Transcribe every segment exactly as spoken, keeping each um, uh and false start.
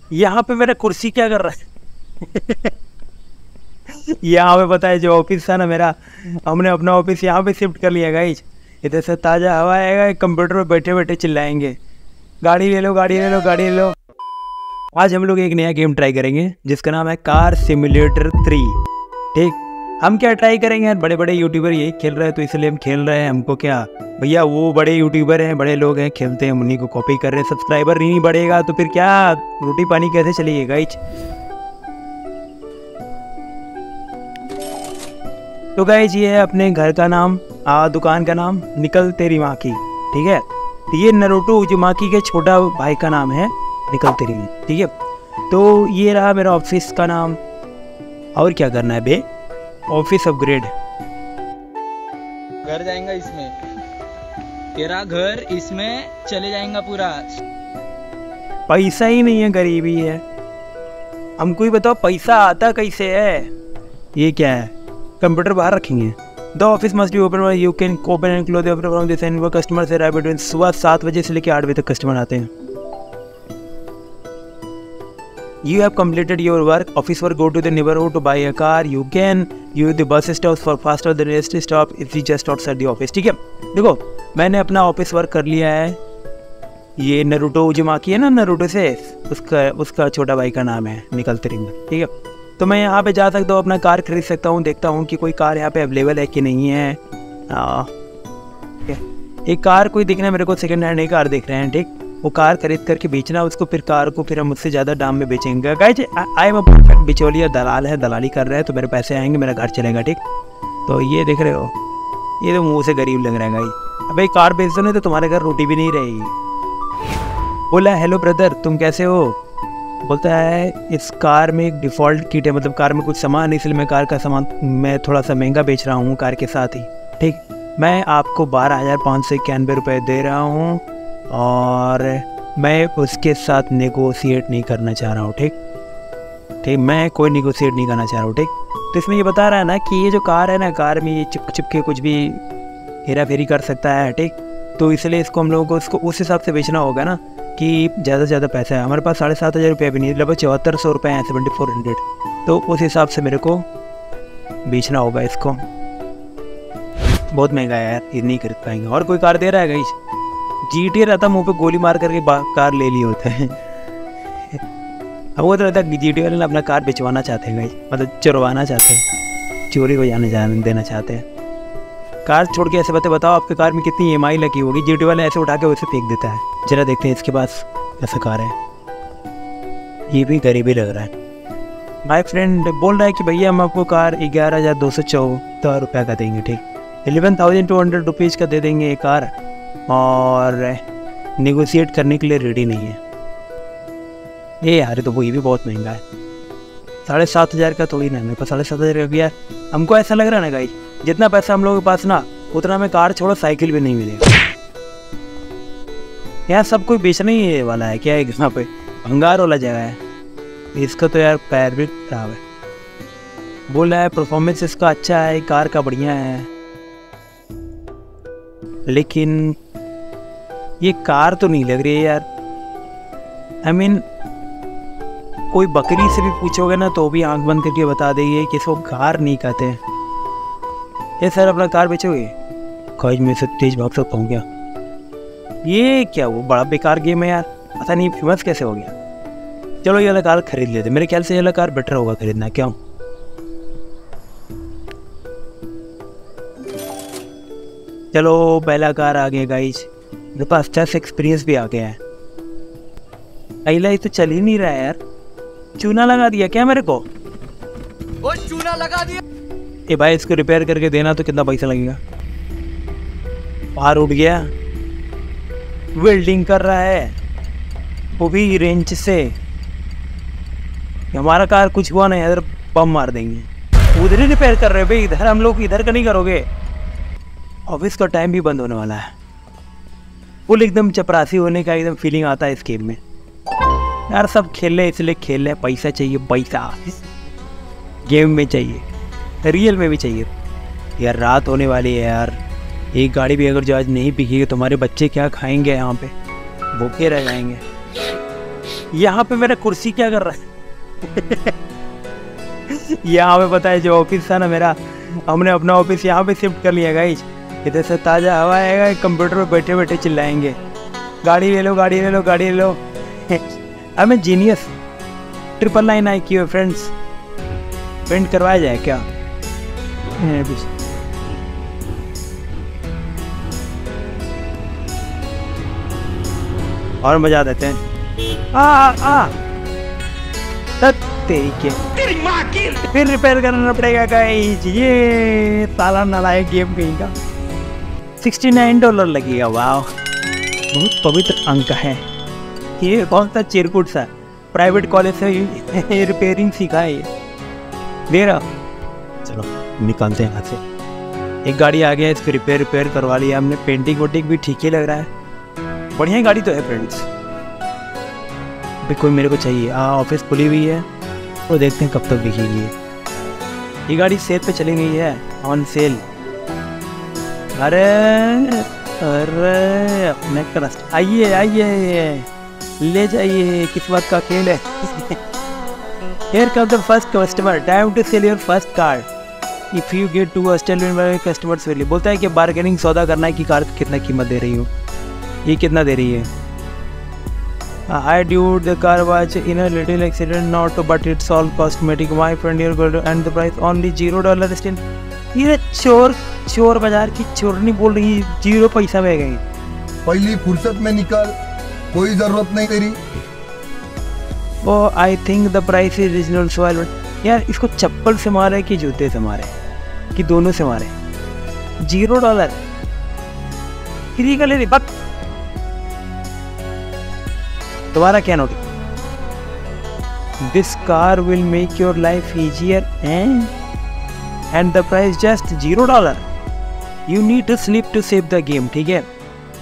यहाँ पे मेरा कुर्सी क्या कर रहा है? यहाँ पे पता है जो ऑफिस था ना मेरा, हमने अपना ऑफिस यहाँ पे शिफ्ट कर लिया गाइस। इधर से ताज़ा हवा आएगा, कंप्यूटर पे बैठे बैठे चिल्लाएंगे गाड़ी ले लो गाड़ी ले लो गाड़ी ले लो। आज हम लोग एक नया गेम ट्राई करेंगे जिसका नाम है कार सिमुलेटर थ्री। ठीक, हम क्या ट्राई करेंगे यार, बड़े बड़े यूट्यूबर यही खेल रहे हैं तो इसलिए हम खेल रहे हैं। हमको क्या भैया, वो बड़े यूट्यूबर हैं, बड़े लोग हैं, खेलते हैं, उन्हीं को कॉपी कर रहे हैं। सब्सक्राइबर नहीं बढ़ेगा तो फिर क्या रोटी पानी कैसे चलेगी गाइस। तो गाइस ये है अपने घर का नाम, आ, दुकान का नाम निकल तेरी माँ की। ठीक है, ये नारुतो उज़ुमाकी के छोटा भाई का नाम है निकल तेरी माँ। ठीक है, तो ये रहा मेरा ऑफिस का नाम। और क्या करना है बे, ऑफिस अपग्रेड। घर जाएगा इसमें, तेरा घर इसमें चले जाएगा पूरा। पैसा ही नहीं है, गरीबी है। हमको ही बताओ पैसा आता कैसे है। ये क्या है, कंप्यूटर बाहर रखेंगे। The office must be open, you can open and close from this end वो कस्टमर से अराइव बिटवीन। सुबह सात बजे से लेकर आठ बजे तक कस्टमर आते हैं। You have completed your work, office work. Go to the neighborhood to buy a car. You can use the bus stops for faster than rest stop if you just outside the office. ठीक है, देखो मैंने अपना office work कर लिया है। ये Naruto Uzumaki है ना, नारुतो से उसका उसका छोटा भाई का नाम है निकल तेरी माँ। ठीक है, तो मैं यहाँ पे जा सकता हूँ, अपना कार खरीद सकता हूँ। देखता हूँ कि कोई कार यहाँ पे अवेलेबल है कि नहीं है। आ, एक कार कोई दिखना, मेरे को सेकंड हैंड एक कार दिख रहे हैं। ठीक, वो कार खरीद करके बेचना उसको, फिर कार को फिर हम उससे ज़्यादा दाम में बेचेंगे। Guys I am a perfect बिचौलिया, दलाल है, दलाली कर रहा है तो मेरे पैसे आएंगे, मेरा घर चलेगा। ठीक, तो ये देख रहे हो, ये तो मुंह से गरीब लग रहा है गाइस। अबे कार बेच दो नहीं तो तुम्हारे घर रोटी भी नहीं रहेगी। बोला हेलो ब्रदर तुम कैसे हो। बोलता है इस कार में एक डिफ़ॉल्ट किट है, मतलब कार में कुछ सामान, इसलिए मैं कार का सामान मैं थोड़ा सा महंगा बेच रहा हूँ कार के साथ ही। ठीक, मैं आपको बारह हज़ार पाँच सौ इक्यानवे रुपये दे रहा हूँ और मैं उसके साथ नेगोशिएट नहीं करना चाह रहा हूँ। ठीक ठीक, मैं कोई नेगोशिएट नहीं करना चाह रहा हूँ। ठीक, तो इसमें ये बता रहा है ना कि ये जो कार है ना, कार में ये चिपक चिप के कुछ भी हेरा फेरी कर सकता है। ठीक, तो इसलिए इसको हम लोगों को इसको उस हिसाब से बेचना होगा ना कि ज़्यादा से ज़्यादा पैसा है हमारे पास। साढ़े सात हज़ार रुपये भी नहीं, लगभग चौहत्तर सौ रुपये हैं, सेवेंटी फोर हंड्रेड। तो उस हिसाब से मेरे को बेचना होगा इसको। बहुत महंगा है यार, ये नहीं खरीद पाएंगे। और कोई कार दे रहा है गाइस, जी टी ए रहता, मुँह पे गोली मार करके कार ले लिए होते हैं। अब वो तो रहता है जी टी ए वाले अपना कार बेचवाना चाहते हैं गाइस, मतलब चुरवाना चाहते हैं, चोरी को जाने जाने देना चाहते हैं। कार छोड़ के ऐसे बातें बताओ, आपके कार में कितनी ई एम आई लगी होगी। जी टी ए वाले ऐसे उठा के वैसे फेंक देता है। जरा देखते हैं इसके पास कैसा कार है। ये भी गरीबी लग रहा है। माई फ्रेंड बोल रहा है कि भैया हम आपको कार ग्यारह हज़ार दो सौ चौहत्तर रुपये का देंगे। ठीक, eleven thousand two hundred rupees का दे देंगे ये कार, और नेगोशिएट करने के लिए रेडी नहीं है। ये यार तो वो ये भी बहुत महंगा है, साढ़े सात हज़ार का थोड़ी ना, मेरे पास साढ़े सात हज़ार का भी यार। हमको ऐसा लग रहा है ना गाइस, जितना पैसा हम लोगों के पास ना, उतना में कार छोड़ो साइकिल भी नहीं मिलेगा। यार सब कोई बेचने ही वाला है क्या है, यहाँ पे भंगार वाला जगह है। इसका तो यार पैर भी खराब है। बोल रहा है परफॉर्मेंस इसका अच्छा है, कार का बढ़िया है, लेकिन ये कार तो नहीं लग रही है यार। आई I मीन mean, कोई बकरी से भी पूछोगे ना तो भी आंख बंद करके बता देगी कि इसको कार नहीं कहते हैं। ये सर अपना कार बेचोगे, काज में से तेज भाग सकता हूँ क्या। ये क्या वो बड़ा बेकार गेम है यार, पता नहीं फेमस कैसे हो गया। चलो ये वाला कार खरीद लेते, मेरे ख्याल से ये वाला कार बेटर होगा खरीदना। क्यों, चलो पहला कार आ गया गाइस, मेरे पास अच्छा से एक्सपीरियंस भी आ गया है। पहला ही तो चल ही नहीं रहा है यार, चूना लगा दिया क्या मेरे को। वो चूना लगा दिया। ए भाई इसको रिपेयर करके देना तो कितना पैसा लगेगा। बाहर उठ गया, वेल्डिंग कर रहा है वो भी रेंच से। हमारा कार कुछ हुआ नहीं, इधर बम मार देंगे। उधर ही रिपेयर कर रहे भाई, इधर हम लोग इधर का नहीं करोगे। ऑफिस का टाइम भी बंद होने वाला है। फुल एकदम चपरासी होने का एकदम फीलिंग आता है इस गेम में यार। सब खेल रहे इसलिए खेल रहे, पैसा चाहिए, पैसा गेम में चाहिए, रियल में भी चाहिए यार। रात होने वाली है यार, एक गाड़ी भी अगर जो आज नहीं बिकेगी तो तुम्हारे बच्चे क्या खाएंगे, यहाँ पे भूखे रह जाएंगे। यहाँ पे मेरा कुर्सी क्या कर रहा है? यहाँ पे पता है जो ऑफिस था ना मेरा, हमने अपना ऑफिस यहाँ पे शिफ्ट कर लिया गाइस। इधर से ताज़ा हवा आएगा, कंप्यूटर पे बैठे बैठे चिल्लाएंगे गाड़ी ले लो गाड़ी ले लो गाड़ी ले लो। I am genius. Triple nine I Q है फ्रेंड्स, पेंट करवाया जाए क्या? और मजा देते हैं। आ आ तेरी के फिर रिपेयर करना पड़ेगा गाइस, ये साला नालायक गेम कहीं का। सिक्सटी नाइन डॉलर लगेगा। वाह, बहुत पवित्र अंक है। ये कौन सा चिरकुट सा प्राइवेट कॉलेज से रिपेयरिंग सीखा है ये, दे रहा। चलो निकालते हैं यहाँ से। एक गाड़ी आ गया, इसको रिपेयर रिपेयर करवा लिया हमने। पेंटिंग वेंटिंग भी ठीक ही लग रहा है, बढ़िया गाड़ी तो है फ्रेंड्स। अभी कोई मेरे को चाहिए। हाँ, ऑफिस खुली हुई है, तो देखते हैं कब तक बिकेगी। ये गाड़ी सेल पे चली गई है, ऑन सेल। अरे अरे अपने क्रस्ट, आइए आइए ले जाइए, किस बात का खेल है। Here comes the first customer, time to sell your first car. If you get two hostile customers will. बोलता है कि बार्गेनिंग सौदा करना है कि कार कितना कीमत दे रही हो, ये कितना दे रही है। I dude, the car was in a little accident, not but it's all cosmetic. My friend here got and the price only zero dollar still. ये चोर चोर बाजार की चोरनी बोल रही है, जीरो पैसा में गई। पहली फुर्सत में निकल, कोई जरूरत नहीं तेरी। वो I think the price is reasonable so I. यार इसको चप्पल से मारे कि जूते से मारे कि दोनों से मारे? जीरो डॉलर फ्री का ले रही बात। तुम्हारा क्या note? This car will make your life easier and and the price just zero dollar. You need to sleep to save the game. ठीक है,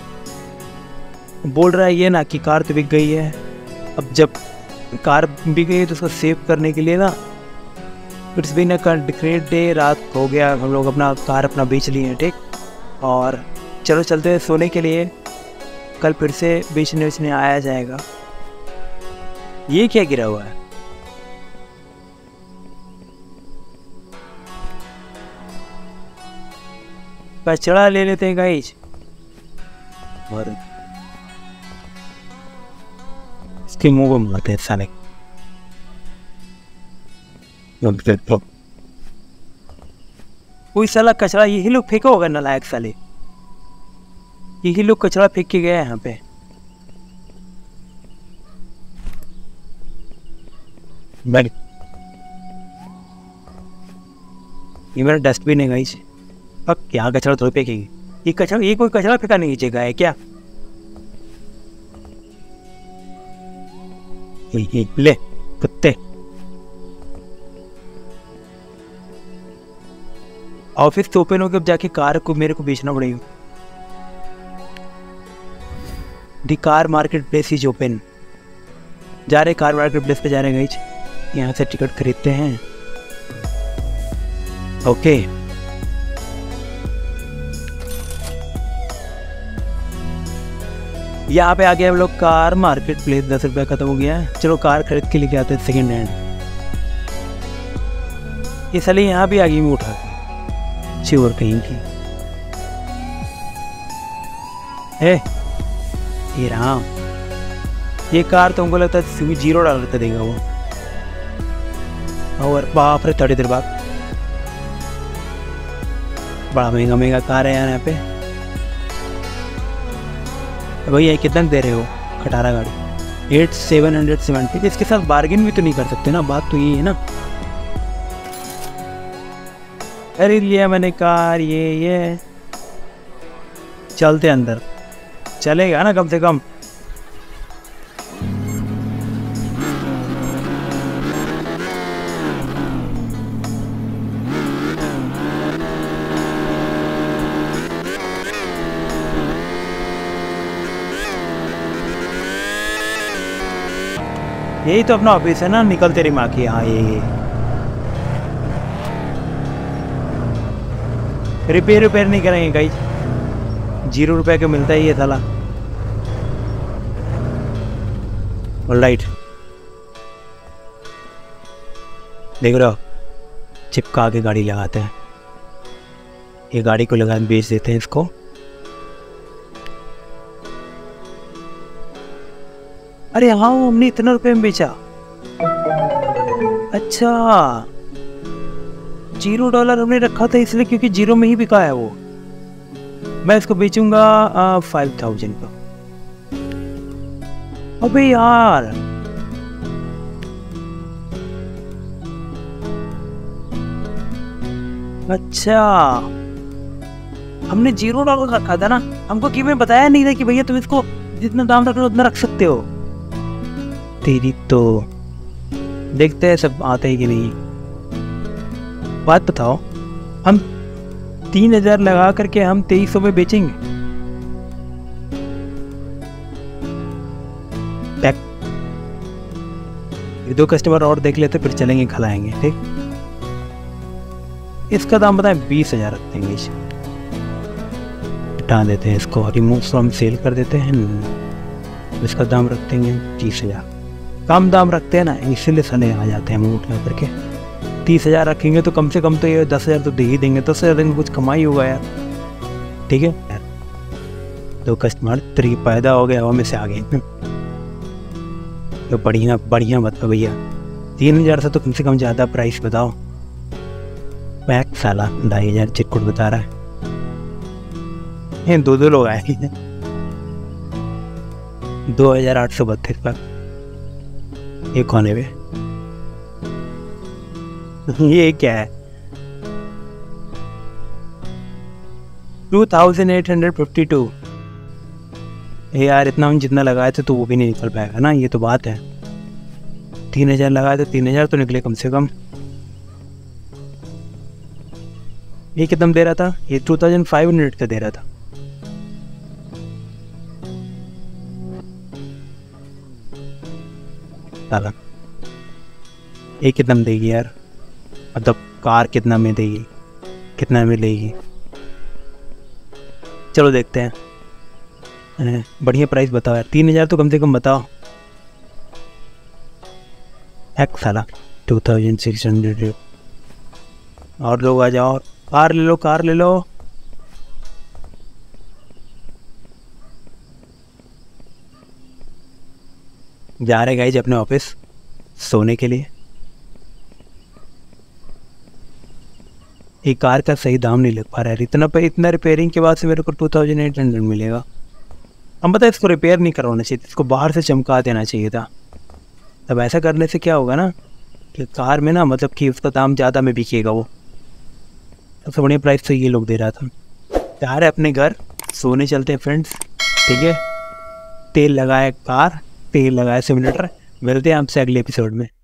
बोल रहा है ये ना कि कार तो बिक गई है। अब जब कार बिक गई है तो उसको सेव करने के लिए ना, it's been a great day. रात हो गया, हम लोग अपना कार अपना बेच लिए हैं। ठीक, और चलो चलते हैं सोने के लिए, कल फिर से बेचने बेचने आया जाएगा। ये क्या गिरा हुआ है? कचड़ा ले लेते हैं गाइस, और इसके मुंह को मारते हैं साले। कोई साला कचरा यही लोग फेंका होगा, नालायक साले, यही लोग कचरा फेंक के गए यहाँ पे। ये मेरा डस्टबिन है गाइस। अब यहाँ कचरा थोड़ी फेंकेगी, ये कचरा, ये कोई कचरा फेंका नहीं जगह है क्या? ये ले कुत्ते। ऑफिस तो ओपन हो गया, अब जाके कार को मेरे को बेचना पड़ेगा। The car market place is open. जा रहे कार मार्केट प्लेस पे जा रहे हैं गाइस, यहाँ से टिकट खरीदते हैं। ओके, यहाँ पे आ गया हम लोग कार मार्केट प्लेस। दस रुपया खत्म हो गया है, चलो कार खरीद के लेके आते हैं सेकेंड हैंड। ये साले यहाँ भी आ गई मैं उठा के, चिवर कहीं की। ए, ये राम, ये कार तो हमको लगता है जीरो डॉलर का देगा वो। और बाप रे, थोड़ी देर बाद बड़ा महंगा महंगा कार है यार यहाँ पे। भैया कितना दे रहे हो? खटारा गाड़ी एट सेवन हंड्रेड सेवेंटी। इसके साथ बार्गेन भी तो नहीं कर सकते ना, बात तो ये है ना। खरीद लिया मैंने कार, ये ये चलते अंदर, चलेगा ना कम से कम। यही तो अपना ऑफिस है ना, निकल तेरी माँ की। हाँ, ये ये रिपेयर रिपेयर नहीं करेंगे गाइस, जीरो रुपए का मिलता है ये साला। ऑलराइट। देख रहे हो, चिपका के गाड़ी लगाते हैं। ये गाड़ी को लगा बेच देते हैं इसको। अरे हाँ, हमने इतना रुपए में बेचा। अच्छा, जीरो डॉलर हमने रखा था इसलिए, क्योंकि जीरो में ही बिका है वो। मैं इसको बेचूंगा फाइव थाउजेंड का। अबे यार, अच्छा हमने जीरो डॉलर रखा था ना, हमको क्यों में बताया नहीं था कि भैया तुम इसको जितना दाम रख लो उतना रख सकते हो। तेरी तो देखते हैं सब आते हैं कि नहीं। बात बताओ, हम तीन हजार लगा करके हम तेईस सौ में बेचेंगे। पैक दो कस्टमर और देख लेते फिर चलेंगे, खिलाएंगे। ठीक, इसका दाम बताएं बीस हजार रख देंगे। हटा देते हैं इसको, रिमूव फ्रॉम सेल कर देते हैं। इसका दाम रख देंगे तीस हजार। कम दाम रखते हैं ना, इसीलिए सने आ जाते हैं मुंह उठा करके। तीस हजार रखेंगे तो कम से कम तो ये दस हजार तो दे ही देंगे। दस हजार देंगे, कुछ कमाई होगा यार। ठीक है यार, दो कस्टमर तरी पैदा हो गया, हवा में से आ गए। तो बढ़िया बढ़िया बताओ भैया, तीन हजार से तो कम से कम ज़्यादा प्राइस बताओ। पैक साला ढाई हजार चिटकुट बता रहा है। ये दो दो लोग आए हैं। दो हजार आठ सौ बत्तीस पर ये कोने पे ये क्या है? Two thousand eight hundred fifty two. यार इतना हम जितना लगाए थे तो वो भी नहीं निकल पाएगा ना, ये तो बात है। तीन हजार लगाए थे, तीन हजार तो निकले कम से कम। ये कितना दे रहा था? ये टू थाउजेंड फाइव हंड्रेड का दे रहा था। साला ये कितना में देगी यार? मतलब कार कितना में देगी, कितना में लेगी? चलो देखते हैं। बढ़िया प्राइस बताओ यार, तीन हजार तो कम से कम बताओ। एक साला टू थाउजेंड सिक्स हंड्रेड। और लोग आ जाओ, कार ले लो, कार ले लो। जा रहे गाइज अपने ऑफिस सोने के लिए। ये कार का सही दाम नहीं लग पा रहा है। इतना पे इतना रिपेयरिंग के बाद से मेरे को टू थाउजेंड एट हंड्रेड मिलेगा। हम पता है इसको रिपेयर नहीं करवाना चाहिए, इसको बाहर से चमका देना चाहिए था। तब ऐसा करने से क्या होगा ना कि कार में ना, मतलब कि उसका दाम ज़्यादा में बिकेगा वो। सबसे बढ़िया प्राइस तो ये लोग दे रहा था। जा रहे अपने घर, सोने चलते हैं फ्रेंड्स। ठीक है, तेल लगाए कार, तेल लगाए सिमुलेटर। मिलते हैं आपसे अगले एपिसोड में।